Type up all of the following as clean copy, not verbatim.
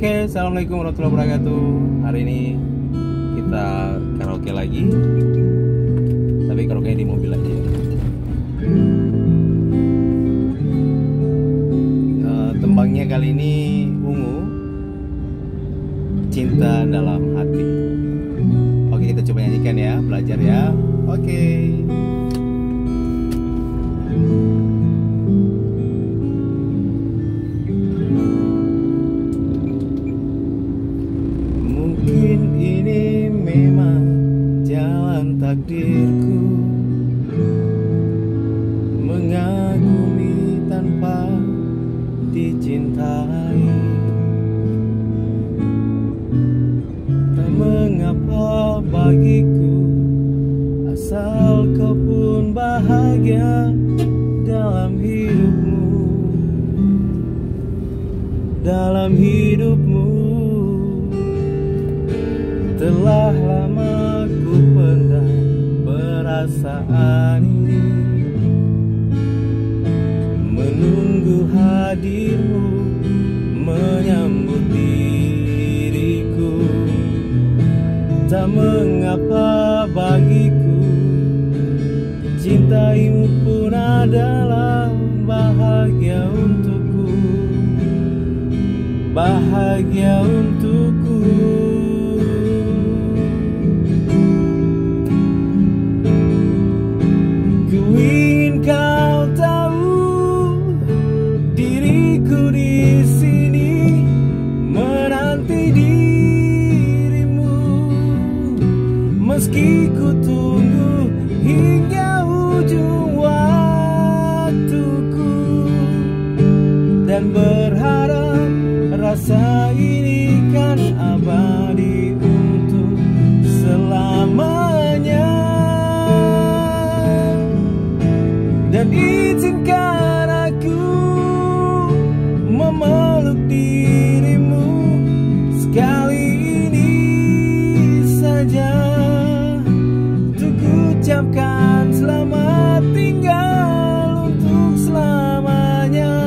Oke, assalamualaikum warahmatullahi wabarakatuh. Hari ini kita karaoke lagi, tapi karaoke di mobil aja ya. Tembangnya kali ini Ungu, Cinta Dalam Hati. Oke, kita coba nyanyikan ya, belajar ya. Oke. Mungkin ini memang jalan takdirku, mengagumi tanpa dicintai. Tak mengapa bagiku, asal kau pun bahagia dalam hidupmu. Dalam hidupmu telah lama ku pendam perasaan ini, menunggu hadirmu menyambut diriku. Tak mengapa bagiku, cintaimu pun adalah bahagia untukku, bahagia untukku. Ku ingin kau tahu, diriku di sini menanti dirimu, meski ku tunggu hingga ujung waktuku, dan berharap rasa ini kan abadi untuk selamanya. Dan izinkan aku memeluk dirimu sekali ini saja, untuk ucapkan selamat tinggal untuk selamanya.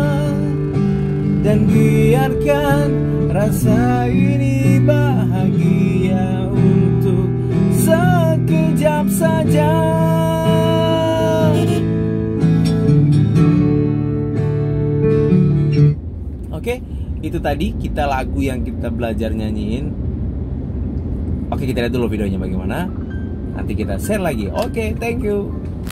Dan biarkan rasa ini bahagia untuk sekejap saja. Oke, itu tadi kita lagu yang kita belajar nyanyiin. Oke, kita lihat dulu videonya bagaimana. Nanti kita share lagi. Oke, thank you.